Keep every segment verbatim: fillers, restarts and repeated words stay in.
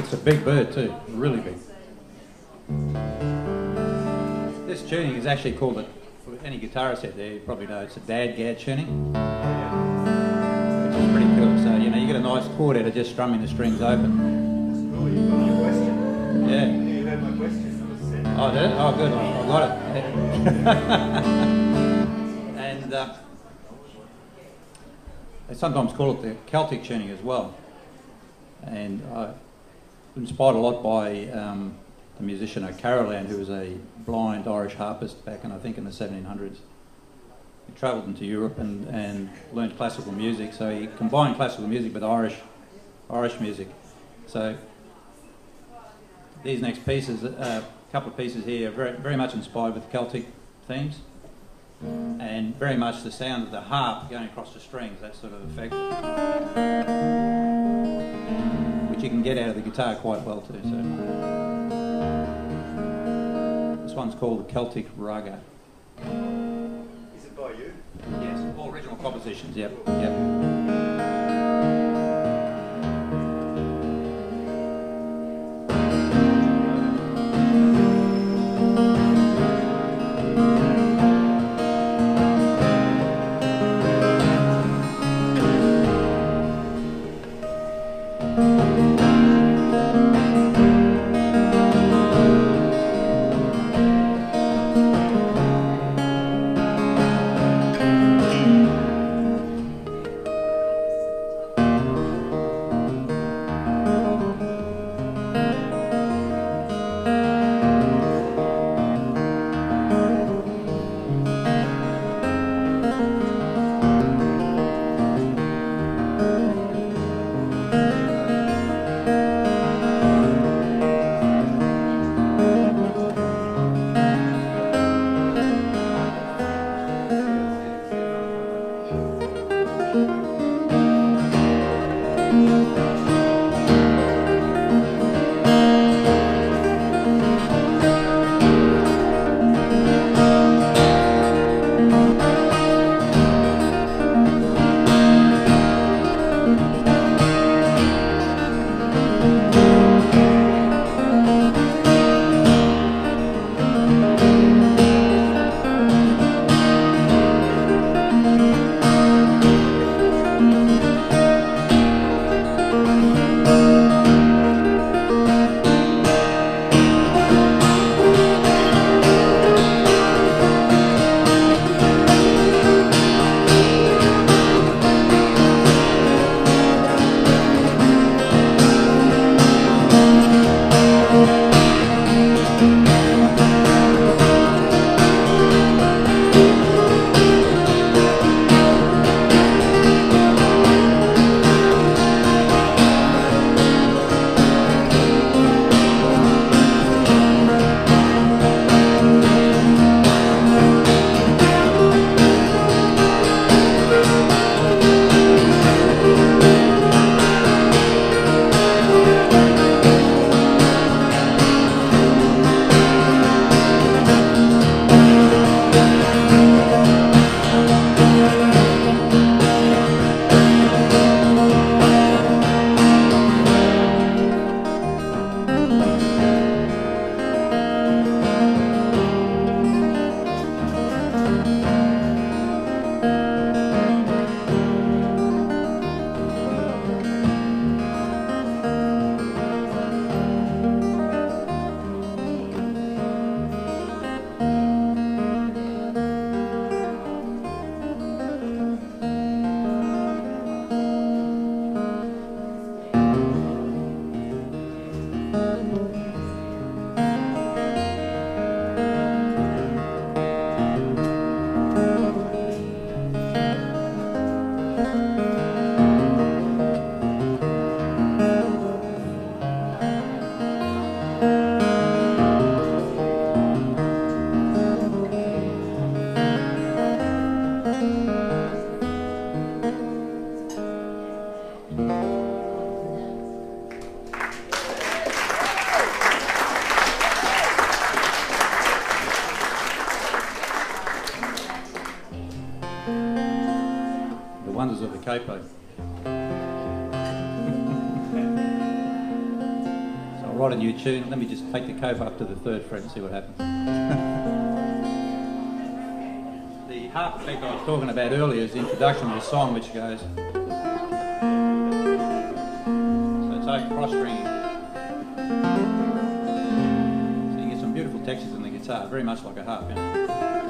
It's a big bird too, really big. This tuning is actually called, a, for any guitarist out there, you probably know it's a dad-gad tuning, which is pretty cool. So, you know, you get a nice chord out of just strumming the strings open. Oh, you got your question. Yeah. You heard my question. Oh, did it? Oh, good. I got it. And uh, they sometimes call it the Celtic tuning as well. And I inspired a lot by um, the musician O'Carolan, who was a blind Irish harpist back in, I think, in the seventeen hundreds. He travelled into Europe and, and learned classical music, so he combined classical music with Irish, Irish music. So these next pieces, uh, couple of pieces here are very, very much inspired with Celtic themes, and very much the sound of the harp going across the strings, that sort of effect, which you can get out of the guitar quite well too. So this one's called the Celtic Raga. Is it by you? Yes, all original compositions. Yep, yep. wonders of the capo. write a new tune. Let me just take the cope up to the third fret and see what happens. The harp effect I was talking about earlier is the introduction of the song, which goes. So it's like cross stringing. So you get some beautiful textures in the guitar, very much like a harp. You know?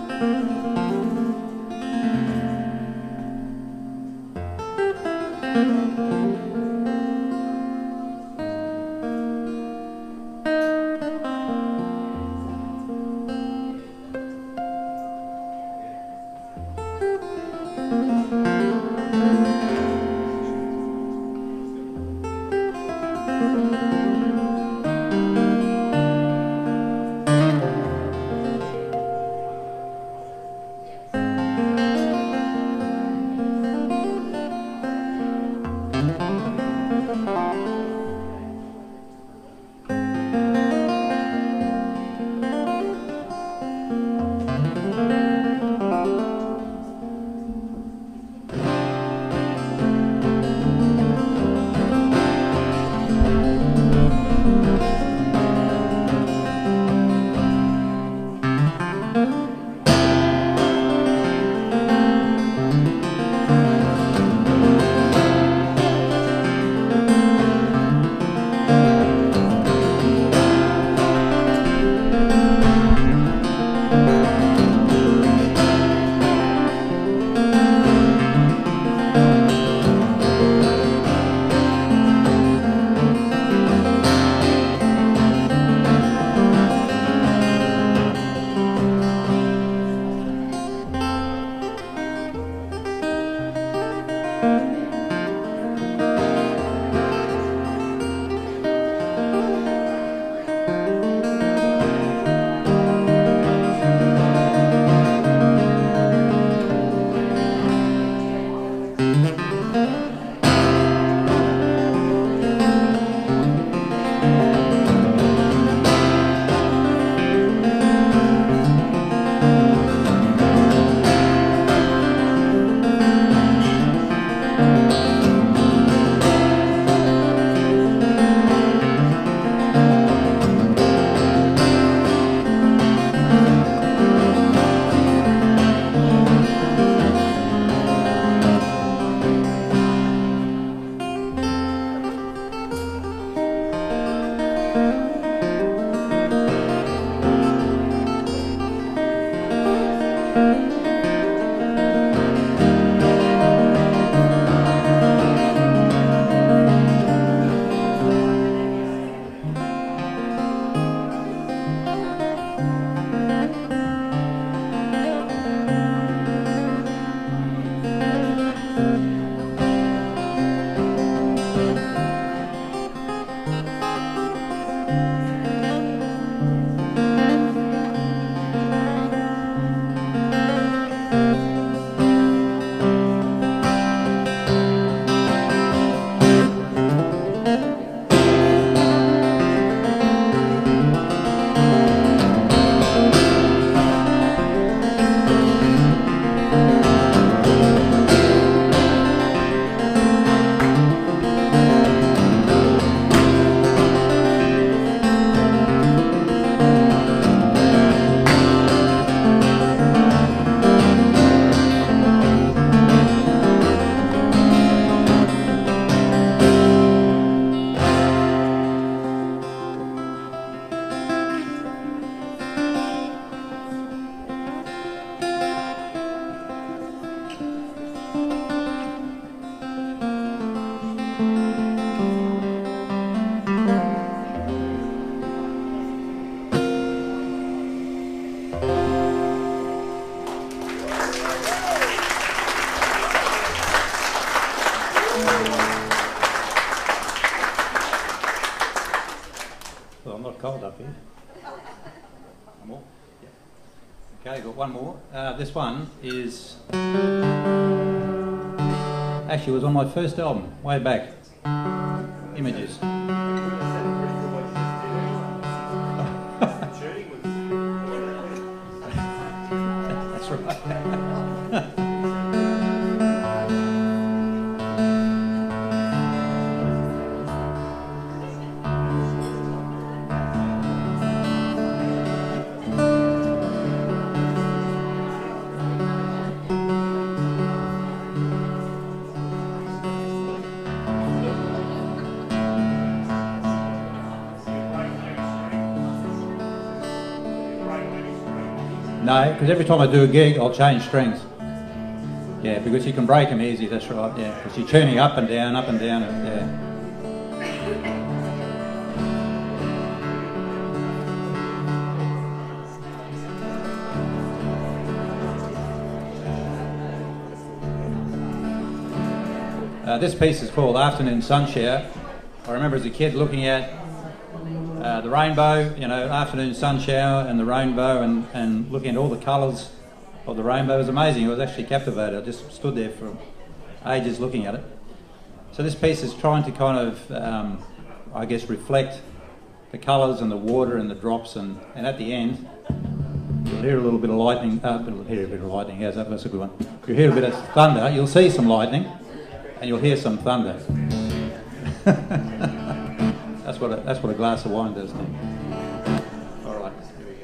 Well, I'm not cold up here. One more? Yeah. Okay, got one more. Uh, this one is... Actually, it was on my first album, way back. Images. That's right. No, because every time I do a gig, I'll change strings. Yeah, because you can break them easy, that's right, yeah. Because you're tuning up and down, up and down, and, yeah. Uh, this piece is called Afternoon Sun Shower. I remember as a kid looking at uh, the rainbow, you know, afternoon sun shower and the rainbow, and, and looking at all the colours of the rainbow. It was amazing. I was actually captivated. I just stood there for ages looking at it. So this piece is trying to kind of, um, I guess, reflect the colours and the water and the drops, and, and at the end, you'll hear a little bit of lightning. Uh, you'll hear a bit of lightning. How's that? That's a good one. You'll hear a bit of thunder. You'll see some lightning. And you'll hear some thunder. that's what a, that's what a glass of wine does to you. All right, here we go.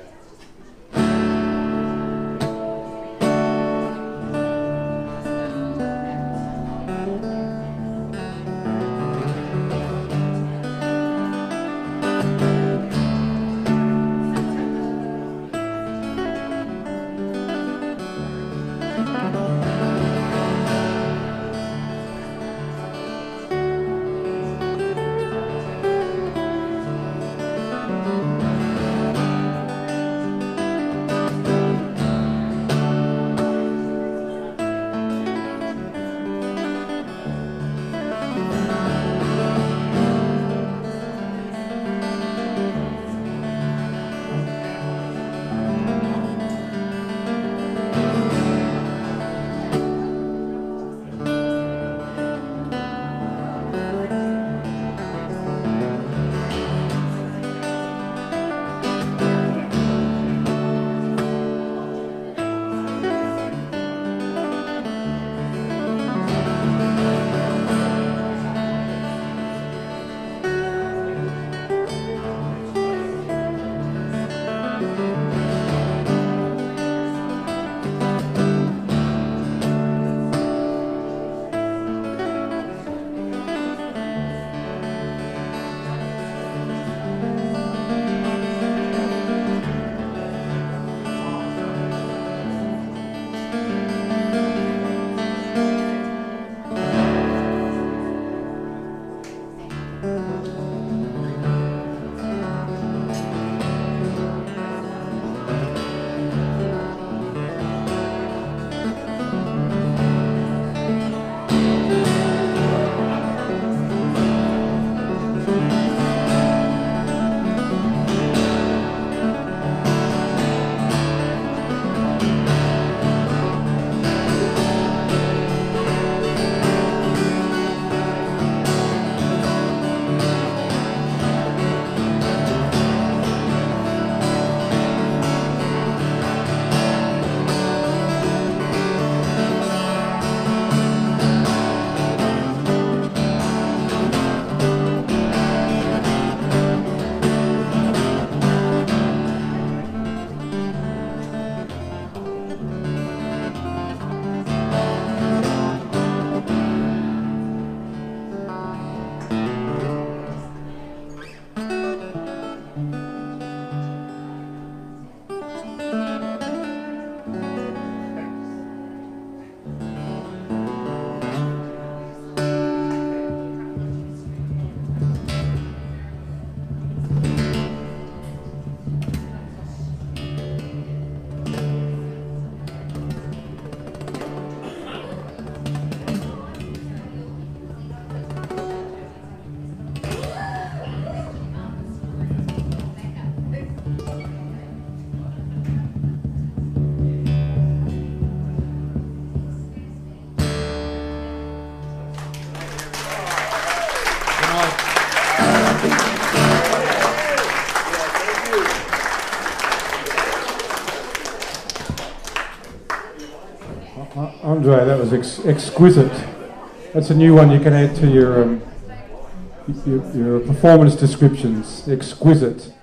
Andre, that was ex exquisite. That's a new one you can add to your, um, your, your performance descriptions. Exquisite.